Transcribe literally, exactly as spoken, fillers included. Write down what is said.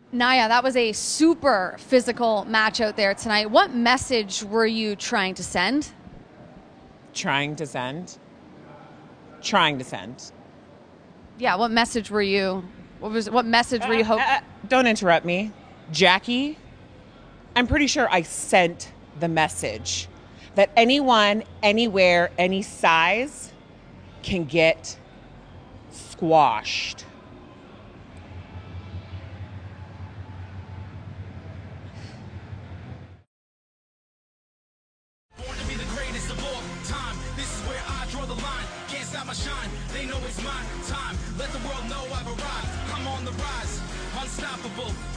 Nia, that was a super physical match out there tonight. What message were you trying to send? Trying to send? Trying to send. Yeah, what message were you, what was, what message were you Uh, hoping? uh, don't interrupt me. Jackie, I'm pretty sure I sent the message that anyone, anywhere, any size can get squashed. Born to be the greatest of all time. This is where I draw the line. Can't stop my shine. They know it's my time. Let the world know I've arrived. I'm on the rise. Unstoppable.